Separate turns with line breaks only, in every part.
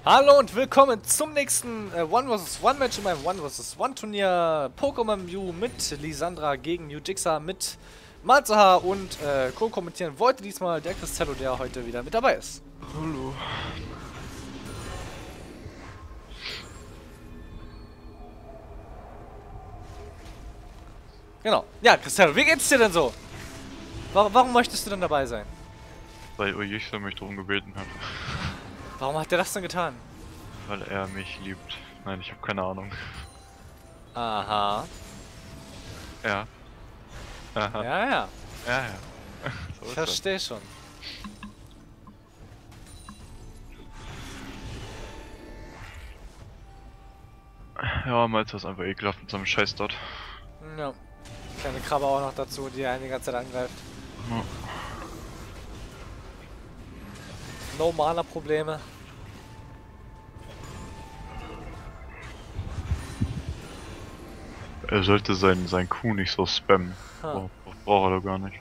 Hallo und willkommen zum nächsten One vs. One Match in meinem One vs. One Turnier Pokémon Mew mit Lisandra gegen Mujixa mit Malzaha und co-kommentieren wollte diesmal der Cristello, der heute wieder mit dabei ist.
Hallo.
Genau. Ja, Cristello, wie geht's dir denn so? Warum möchtest du denn dabei sein?
Weil Ujixa mich darum gebeten hat.
Warum hat der das denn getan?
Weil er mich liebt. Nein, ich habe keine Ahnung.
Aha.
Ja. Aha.
Ja, ja.
Ja, ja. So
Ich
ist
verstehe schon.
das. Ja, Malz ist einfach ekelhaft mit so einem Scheiß dort.
Ja. Kleine Krabbe auch noch dazu, die einen die ganze Zeit angreift.
Ja.
No Mana-Probleme.
Er sollte sein Kuh nicht so spammen.
Ha.
Braucht er doch gar nicht.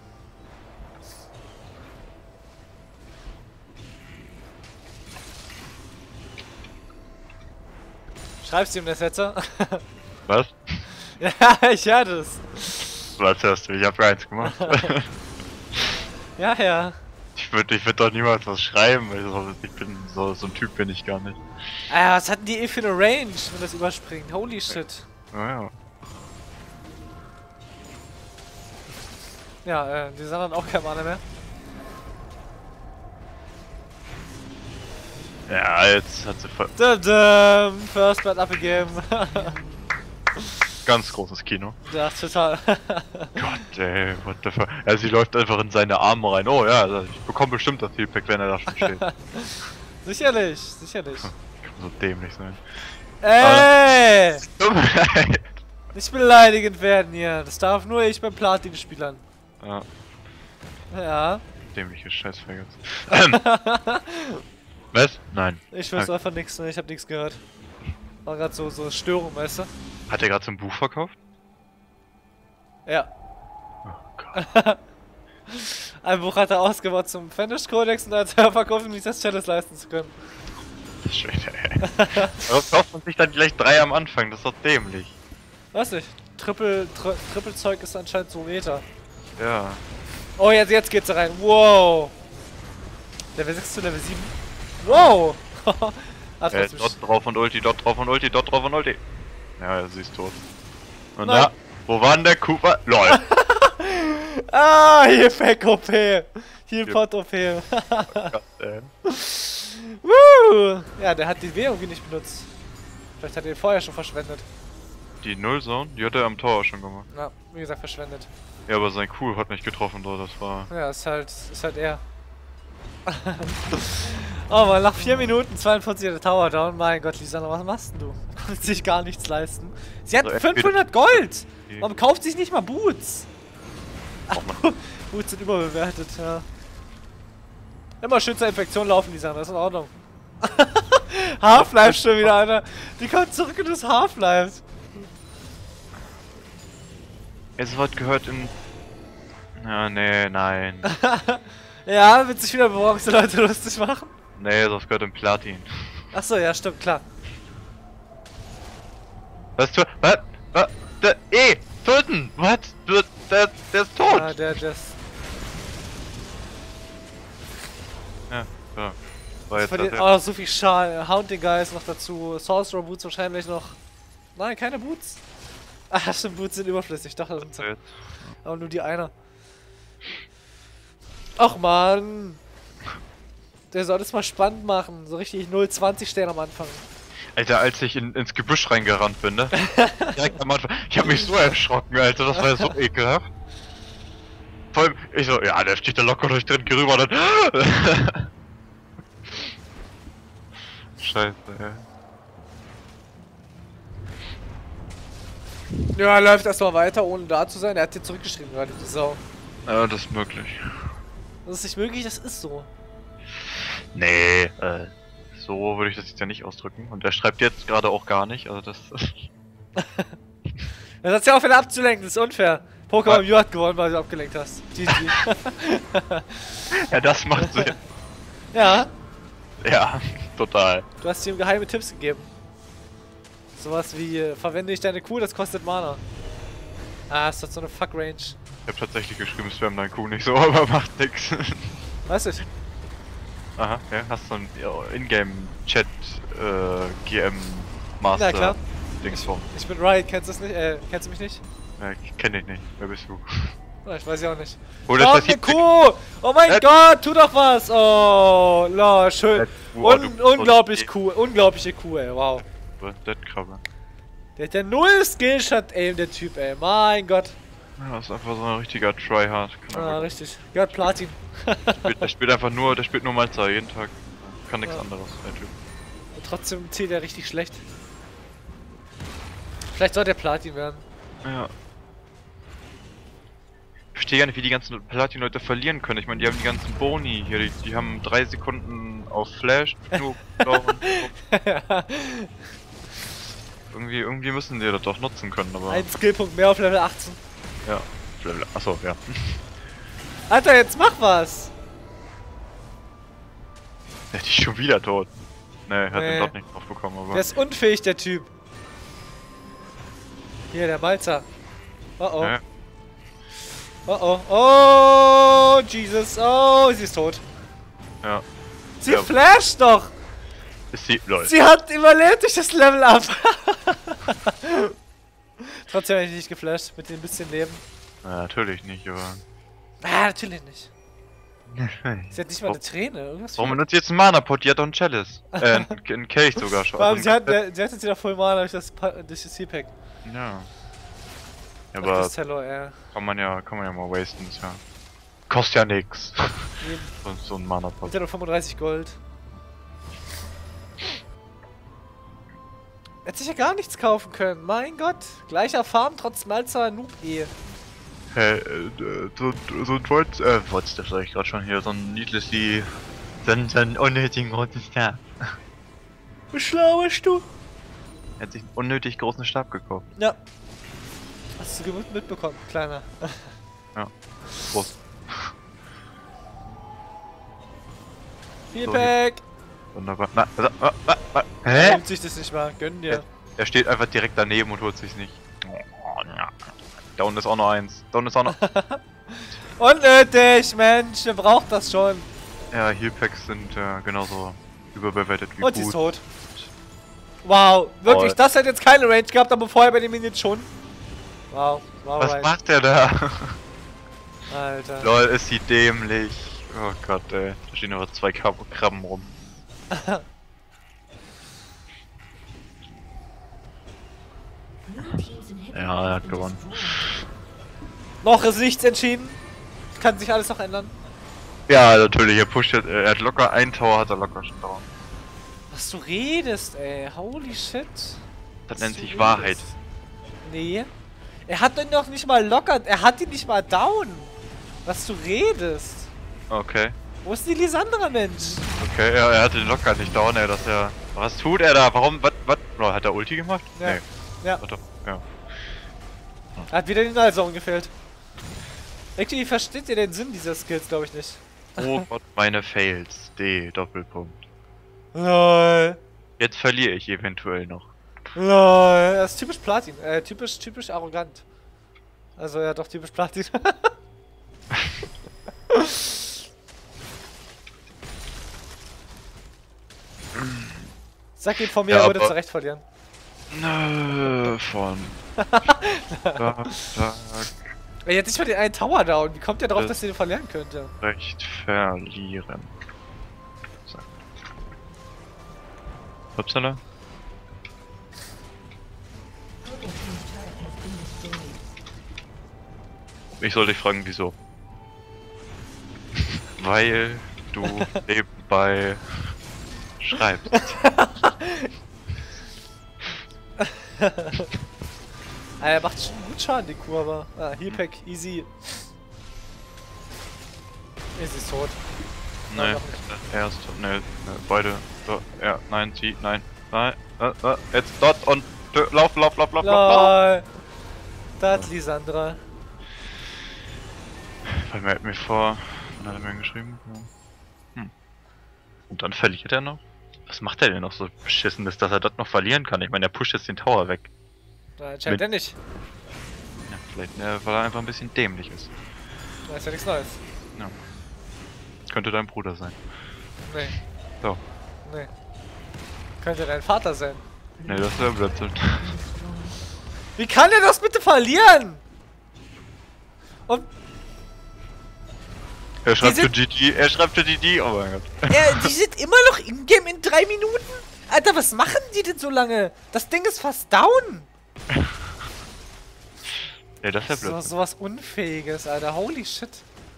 Schreibst du ihm das jetzt?
Was?
Ja, ich höre das.
Was hast du? Ich hab gar nichts gemacht.
Ja, ja.
Ich würd doch niemals was schreiben, weil ich bin so ein Typ bin ich gar nicht.
Was hatten die eh für eine Range, wenn das überspringt? Holy shit.
Naja.
Ja, die sind dann auch kein Mana mehr.
Ja, jetzt hat sie voll.
First Blood abgegeben.
Ganz großes Kino.
Ja, total.
Gott, ey, what the fuck. Ja, sie läuft einfach in seine Arme rein. Oh ja, also ich bekomme bestimmt das Healpack, wenn er da schon steht.
Sicherlich, sicherlich.
Kann so dämlich sein.
Ey!
Tut mir leid.
Nicht beleidigend werden hier. Das darf nur ich bei Platin-Spielern.
Ja,
Ja.
dämliche Scheißfaggots. Was? Nein.
Ich weiß einfach nichts, ne? Ich hab nichts gehört. War grad so Störung, weißt du?
Hat er gerade so ein Buch verkauft?
Ja.
Oh Gott.
Ein Buch hat er ausgebaut zum Fetisch-Kodex und hat er verkauft, um sich das Chalice leisten zu können.
Schön, ey. Warum kauft man sich dann gleich 3 am Anfang? Das ist doch dämlich.
Weiß nicht. Trippelzeug ist anscheinend so Meter.
Ja.
Oh, jetzt geht's da rein. Wow. Level 6 zu Level 7. Wow.
Dort drauf und Ulti, dort drauf und Ulti, dort drauf und Ulti. Ja, sie ist tot. Und
Nein.
da, wo war denn der Cooper? LOL.
Hier Pack OP. Hier Pot OP.
Gott, ey.
Woo. Ja, der hat die W irgendwie nicht benutzt. Vielleicht hat er den vorher schon verschwendet.
Die Nullzone, die hat er am Tor schon gemacht.
Na, wie gesagt, verschwendet.
Ja, aber sein Kuh hat nicht getroffen, so, das war...
Ja, ist halt er. Oh man, nach 4 Minuten 42 der Tower down. Mein Gott, Lisandra, was machst denn du? Kannst sich gar nichts leisten. Sie hat
Also
500 Gold! Warum kauft sich nicht mal Boots? Ach,
man.
Boots sind überbewertet, ja. Immer schön zur Infektion laufen, Lisandra, das ist in Ordnung. Half-Life schon wieder, Alter. Die kommt zurück in das Half-Life.
Es wird gehört in... Ja, nee, nein.
Ja, wird sich wieder Bronze Leute lustig machen?
Nee, das gehört in Platin.
Achso, ja, stimmt, klar.
Was tu... Was? Töten! Was? Der ist tot!
Ja, der ist...
Ja, so. War jetzt
Verdient
das
auch noch so viel Schal. Haunting Guys noch dazu. Sorcerer Boots wahrscheinlich noch. Nein, keine Boots. Ah, stimmt, Boots sind überflüssig. Doch, das sind sie.
jetzt.
Aber nur die einer. Ach man. Der soll das mal spannend machen. So richtig 0,20 stehen am Anfang.
Alter, als ich ins Gebüsch reingerannt bin, ne? Direkt am Anfang. Ich hab mich so erschrocken, Alter. Das war ja so ekelhaft. Vor allem, ich so, ja, der steht da locker durch drin, geh rüber, dann... Scheiße, ey.
Ja, läuft erstmal weiter, ohne da zu sein. Er hat dir zurückgeschrieben gerade, die Sau.
Ja, das ist möglich.
Das ist nicht möglich, das ist so.
Nee, so würde ich das jetzt ja nicht ausdrücken. Und er schreibt jetzt gerade auch gar nicht, also das...
Das hat's ja auch wieder abzulenken, das ist unfair. Pokémon Mew hat gewonnen, weil du abgelenkt hast. GG.
Ja, das macht Sinn.
Ja.
Ja, Total.
Du hast ihm geheime Tipps gegeben. Sowas wie, verwende ich deine Kuh, das kostet Mana. Ah, ist das so eine Fuck-Range.
Ich hab tatsächlich geschrieben, spam deine Kuh nicht so, aber macht nix.
Weiß ich.
Aha, ja, hast du einen Ingame-Chat, GM
Na
Master
klar.
Dingsform.
Ich bin Riot, kennst du mich nicht?
Ich kenn dich nicht. Wer bist du?
Oh, ich weiß ja auch nicht.
Oder
Oh,
das
eine
hier-
Kuh! Oh mein Gott, tu doch was! Oh, la, schön. Unglaublich cool, unglaubliche Kuh, ey, wow.
Dead-Krabbe.
Der hat ja null Skillshot-Aim, der Typ, ey. Mein Gott.
Ja, das ist einfach so ein richtiger Tryhard.
Ah, richtig. Gott, Platin.
Der spielt einfach nur, der spielt nur Malzer jeden Tag. Kann nichts anderes, der Typ.
Und trotzdem zählt er richtig schlecht. Vielleicht soll der Platin werden.
Ja. Ich verstehe gar nicht, wie die ganzen Platin-Leute verlieren können. Ich meine, die haben die ganzen Boni hier, die haben 3 Sekunden auf Flash, nur irgendwie müssen die das doch nutzen können, aber.
Ein Skillpunkt mehr auf Level 18.
Ja. Achso, ja.
Alter, jetzt mach was!
Der ist schon wieder tot. Ne, hat
Nee.
den dort nicht drauf bekommen, aber.
Der ist unfähig, der Typ. Hier, der Malzer. Oh oh.
Ja.
Oh oh. Oh, Jesus. Oh, sie ist tot.
Ja.
Sie
Ja.
flasht doch!
Ist sie. Lol.
Sie hat überlebt durch das Level Up. Trotzdem habe ich nicht geflasht mit dem bisschen Leben.
Ja, natürlich nicht, aber.
Ah, natürlich nicht. Sie hat nicht mal eine Träne. Irgendwas
Warum benutzt sie jetzt einen Mana-Pot? Die hat doch einen Chalice. Einen Kelch sogar schon.
Vor allem,
Also
sie hat jetzt wieder Full Mana durch das Healpack.
Ja. Ja,
Ach,
aber
das Tello,
kann man ja mal wasten, ist ja. Kostet ja nix.
Eben.
So ein Mana-Pot.
Mit ja nur 35 Gold. Hätte sich ja gar nichts kaufen können. Mein Gott. Gleicher Farm, trotz Malzer Noob eh.
Hey, so ein What's das sag ich gerade schon hier, so ein needlessly. So ein unnötigen großen Stab.
Wie schlau bist du?
Er hat sich einen unnötig großen Stab gekauft.
Ja. Hast du mitbekommen, Kleiner.
Ja. Prost.
Healpack!
Wunderbar.
Er
Hä?
nimmt sich das nicht mal. Gönn dir.
Er steht einfach direkt daneben und holt sich's nicht. Da unten ist auch noch eins. Da unten ist auch noch.
Unnötig, Mensch. Wer braucht das schon?
Ja, Healpacks sind genauso überbewertet wie
Und sie ist
gut.
tot. Wow, wirklich,
Oh.
das hat jetzt keine Range gehabt, aber vorher bei dem Minions schon. Wow, wow,
Was
right.
macht der da?
Alter.
Lol, ist sie dämlich. Oh Gott, ey. Da stehen aber 2 Krabben rum. Ja, er hat gewonnen.
Noch ist nichts entschieden. Kann sich alles noch ändern.
Ja, natürlich, er pusht jetzt, er hat locker ein Tower, hat er locker schon down.
Was du redest, ey. Holy shit.
Das
Was
nennt
du
sich
redest.
Wahrheit.
Nee. Er hat ihn doch nicht mal locker. Er hat ihn nicht mal down. Was du redest.
Okay.
Wo ist die Lisandra, Mensch?
Okay, ja, er hat den locker nicht down, ey, dass er. Was tut er da? Warum? Was? Oh, hat er Ulti gemacht?
Ja.
Nee.
Ja.
Warte, ja.
Er hat wieder den Nullzone gefehlt. Irgendwie versteht ihr den Sinn dieser Skills, glaube ich nicht.
Oh Gott, meine Fails. D, Doppelpunkt.
LOL.
Jetzt verliere ich eventuell noch.
LOL. Das ist typisch Platin. Typisch arrogant. Also ja, doch typisch Platin. Sag ihm von mir,
Ja,
er würde
aber-
zu Recht verlieren.
Nö, von. Tag,
Er hat nicht mal den einen Tower down. Wie kommt der drauf,
Das-
dass er den verlieren könnte?
recht verlieren. So. Upsala. Ich soll dich fragen, wieso? Weil du nebenbei schreibst.
Er macht schon gut Schaden, die Kuh, aber. Ah, Healpack, easy. Ist sie tot.
Nein,
noch nicht.
erst, ne, beide. So, ja, nein, sie, nein, nein, jetzt dort und lauf.
LOL. Da hat Lisandra.
Weil mir hat mir vor. Wann hat er mir geschrieben? Ja. Und dann verliert er noch? Was macht er denn noch so beschissenes, dass er das noch verlieren kann? Ich meine, er pusht jetzt den Tower weg.
Na, entscheidet er nicht.
Ja, vielleicht, weil er einfach ein bisschen dämlich ist.
Da ist ja nichts Neues.
Ja. Könnte dein Bruder sein.
Nee.
So.
Nee. Könnte dein Vater sein.
Nee, das wäre Blödsinn.
Wie kann er das bitte verlieren? Und
Er schreibt für GG, oh mein Gott.
die sind immer noch in-game in 3 Minuten? Alter, was machen die denn so lange? Das Ding ist fast down.
Ja, das wäre Blödsinn.
Sowas Unfähiges, Alter. Holy shit.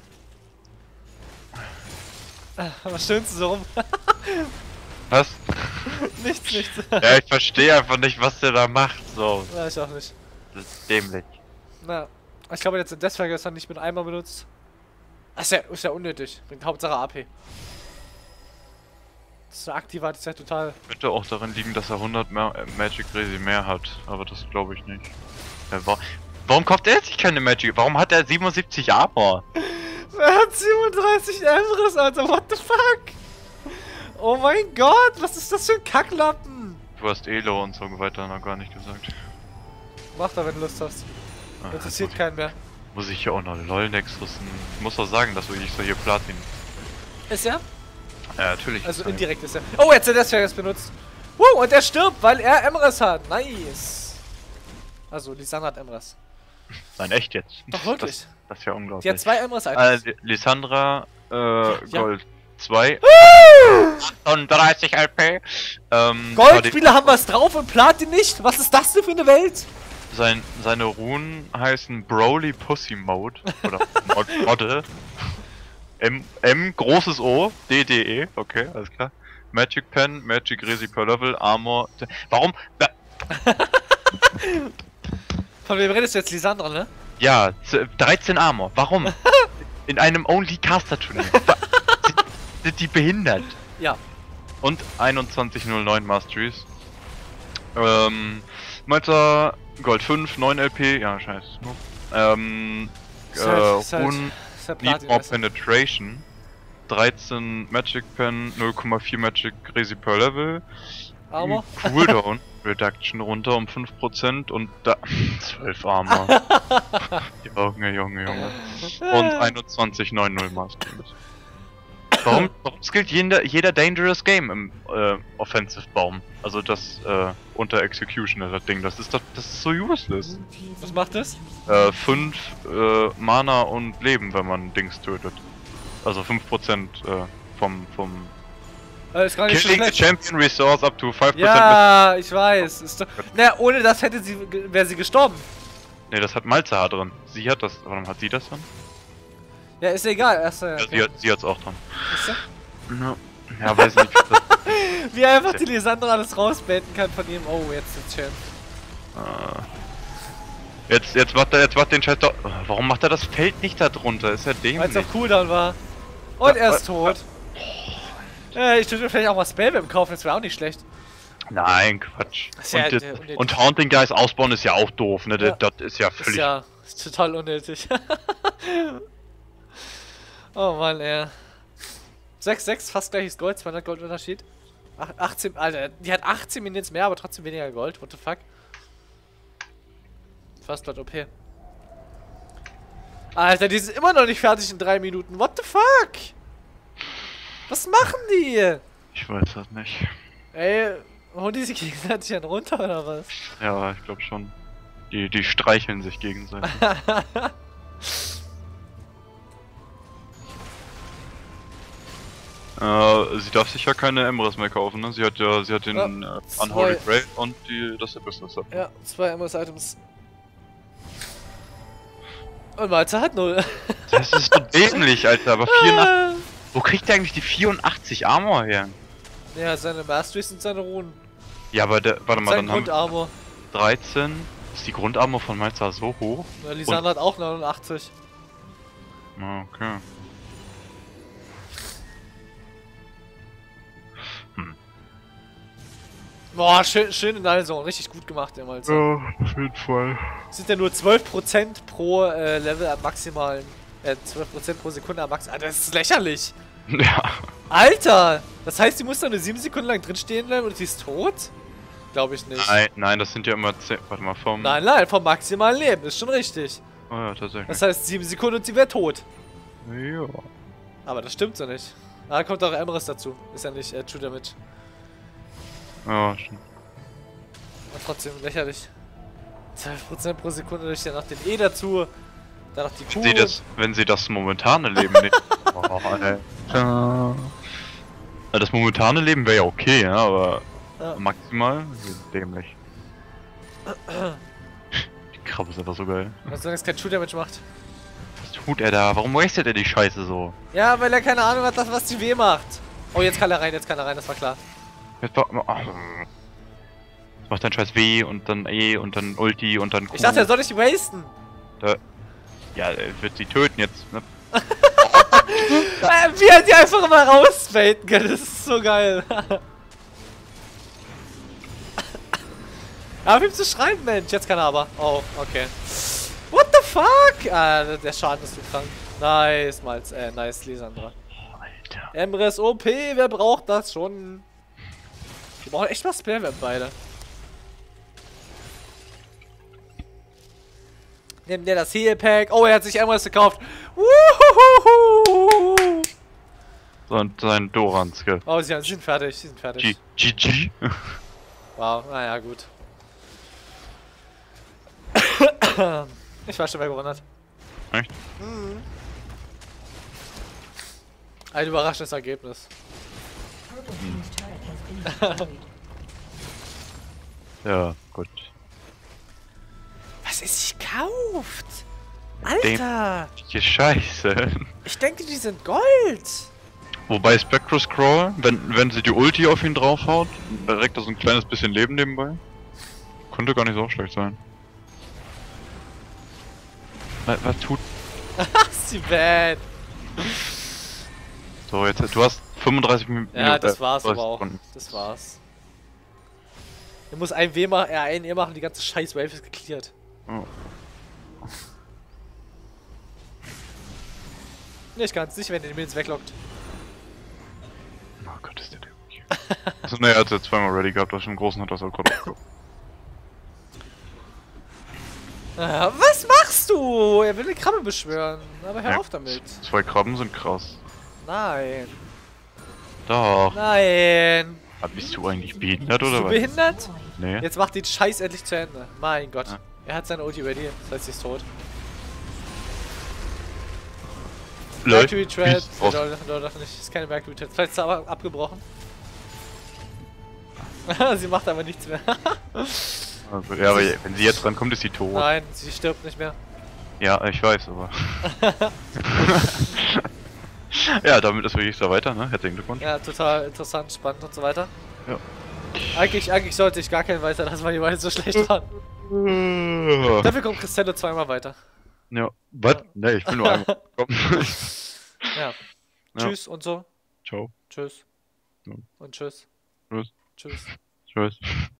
Was stöhnst du so rum?
Was?
Nichts.
Ja, ich verstehe einfach nicht, was der da macht, so.
Ja, ich auch nicht.
Das ist dämlich.
Na, ich glaube jetzt den Deathfire ist dann nicht mit einmal benutzt. Ist ja unnötig. Bringt Hauptsache AP. Das ist eine Aktiva, das ist ja total.
Könnte auch darin liegen, dass er 100 Magic Resi mehr hat, aber das glaube ich nicht. Ja, warum kauft er sich keine Magic? Warum hat er 77 Armor?
Er hat 37 Emrys, Alter, what the fuck? Oh mein Gott, was ist das für ein Kacklappen?
Du hast Elo und so weiter noch gar nicht gesagt.
Mach da, wenn du Lust hast.
Ah,
Interessiert keinen mehr.
Muss ich hier auch noch LOL-Nex rüsten? Ich muss doch sagen, dass ich so hier Platin.
Ist er?
Ja, natürlich.
Also indirekt ist er. Oh, jetzt hat der Deathfire benutzt. Und er stirbt, weil er Emrys hat. Nice. Also, Lysandra hat Emrys.
Nein, echt jetzt?
Doch, wirklich.
Das ist ja unglaublich.
Die hat 2 Emrys-Items.
Lysandra, Gold 2. 38 LP.
Goldspieler haben was drauf und Platin nicht? Was ist das denn für eine Welt?
Seine Runen heißen Broly Pussy Mode. Oder Model. M, großes O, DDE, okay, alles klar. Magic Pen, Magic Resi per Level, Armor. Warum?
Von wem redest du jetzt, Lysandra, ne?
Ja, 13 Armor. Warum? In einem Only-Caster-Turnier. Sind die behindert?
Ja.
Und 2109 Masteries. Malta Gold 5, 9 LP, ja, scheiße. Runen, Need More Penetration. 13 Magic Pen, 0,4 Magic Resi per Level.
Armor?
Cooldown Reduction runter um 5% und da 12 Armor. Junge. Und 21,90 Masteries. Warum skillt jeder Dangerous Game im Offensive Baum? Also das unter Executioner, das Ding, das ist so useless.
Was macht das?
5 Mana und Leben, wenn man Dings tötet. Also 5% vom
ist gar nicht so
Killing the
schlecht.
Champion Resource up to 5%.
Ja, ich weiß. Ist doch, na, ohne das wäre sie gestorben.
Ne, das hat Malzahar drin. Sie hat das. Warum hat sie das dann?
Ja, ist egal.
Ja, sie hat's auch dran.
Ist sie?
Ja, weiß nicht.
Wie einfach die Lysandra alles rausbeten kann von ihm. Oh, jetzt ist Champ.
Jetzt macht den Scheiß doch. Warum macht er das Feld nicht da drunter? Ist ja dämlich.
Weil es auf Cooldown war. Und er ist tot. Ich würde mir vielleicht auch mal Spellweb kaufen, das wäre auch nicht schlecht.
Nein, Quatsch.
Ja,
und Haunting Guys ausbauen ist ja auch doof, ne?
Ja.
Das ist ja völlig.
Ist total unnötig. Oh Mann, ey. 6,6, fast gleiches Gold, 200 Gold Unterschied. 18, Alter, die hat 18 Minuten mehr, aber trotzdem weniger Gold. What the fuck? Fast Gold OP. Alter, die sind immer noch nicht fertig in 3 Minuten. What the fuck? Was machen die?
Ich weiß das nicht.
Ey, holen die sich gegenseitig dann runter oder was?
Ja, ich glaube schon. Die streicheln sich gegenseitig. Sie darf sich ja keine Emrys mehr kaufen, ne? Sie hat den Unholy Grail und das Business Set.
Ja, 2 Emrys-Items. Und Malta hat 0.
Das ist so dämlich, Alter, aber 84. Wo kriegt der eigentlich die 84 Armor her?
Ja, seine Masteries sind seine Runen.
Ja, aber warte mal,
dann haben Grundarmor.
13. Ist die Grundarmor von Malta so hoch?
Ja, Lysandra hat auch 89.
Okay.
Boah, schön in Nalzone. Richtig gut gemacht, der Malta.
Ja, auf jeden Fall.
Sind ja nur 12% pro Level am maximalen. 12% pro Sekunde am maximalen. Das ist lächerlich.
Ja.
Alter! Das heißt, die muss da nur 7 Sekunden lang drin stehen bleiben und sie ist tot? Glaube ich nicht.
Nein, das sind ja immer 10. Warte mal, vom.
Nein, vom maximalen Leben. Ist schon richtig.
Oh ja, tatsächlich.
Das heißt, 7 Sekunden und sie wäre tot.
Ja.
Aber das stimmt so nicht. Da kommt auch Emrys dazu. Ist ja nicht True Damage.
Ja, stimmt.
Aber trotzdem lächerlich. 12% pro Sekunde durch ja noch den E dazu. Dann noch die Kuh.
Wenn sie das momentane Leben nehmen. Oh, Alter. Ja, das momentane Leben wäre ja okay, ja, aber
Ja.
maximal dämlich. Die Krabbe ist einfach so geil.
Was soll das kein True Damage macht?
Was tut er da? Warum wastet er die Scheiße so?
Ja, weil er keine Ahnung hat, was die weh macht. Oh, jetzt kann er rein, das war klar.
Jetzt macht dein Scheiß W und dann E und dann Ulti und dann Q.
Ich dachte, er soll nicht wasten.
Ja, er wird sie töten jetzt, ne?
Wie er die einfach immer rausbaiten kann, das ist so geil. Aber ihm zu schreiben, Mensch. Jetzt kann er aber. Oh, okay. What the fuck? Ah, der Schaden ist zu krank. Nice, Malz. Nice, Lisandra.
Alter.
Emrys OP, wer braucht das schon? Wir brauchen echt mal Spare beide. Nimm dir das Heal Pack. Oh, er hat sich Emrys gekauft. Wuhuhuhu.
So, und sein Doran-Skill.
Oh, sie sind fertig. Sie sind fertig.
GG.
Wow, naja, gut. Ich war schon verwundert.
Echt?
Mhm. Ein überraschendes Ergebnis.
Ja, gut.
Was ist sich kauft? Alter!
Die Scheiße.
Ich denke, die sind Gold!
Wobei Spectro Scroll, wenn sie die Ulti auf ihn draufhaut, direkt da so ein kleines bisschen Leben nebenbei. Könnte gar nicht so schlecht sein. Was tut.
Ist sie bad!
So, jetzt, du hast 35 Minuten.
Ja, das war's
30
aber auch.
Sekunden.
Das war's. Er muss ein W machen, ein E machen, die ganze scheiß Wave ist geklärt.
Oh.
Nicht ganz, nicht wenn er den Minions weglockt.
Oh Gott, ist der dämlich. Also, ne, er hat jetzt zweimal ready gehabt, das im Großen hat das auch gerade aufgehoben.
Was machst du? Er will eine Krabbe beschwören. Aber hör
Ja,
auf damit.
2 Krabben sind krass.
Nein.
Doch.
Nein.
Bist du eigentlich behindert
Bist
oder
du
was?
behindert?
Nee.
Jetzt macht den Scheiß endlich zu Ende. Mein Gott.
Ja.
Er hat seine Ulti ready. Das heißt, sie ist tot.
Leute,
Mercury Trap.
raus.
Doch nicht. Ist keine Mercury Trap. Vielleicht ist er aber abgebrochen. Sie macht aber nichts mehr.
Also, ja, aber wenn sie jetzt rankommt, ist sie tot.
Nein, sie stirbt nicht mehr.
Ja, ich weiß, aber. Ja, damit ist wirklich so weiter, ne? Herzlichen Glückwunsch.
Ja, total interessant, spannend und so weiter.
Ja.
Eigentlich sollte ich gar keinen weiter lassen, weil die beiden so schlecht waren. Dafür kommt Cristiano zweimal weiter.
Ja. Was? Ne, ich will nur einmal kommen.
Ja.
Ja.
Tschüss und so.
Ciao.
Tschüss.
Ja.
Und tschüss.
Tschüss.
Tschüss.
Tschüss.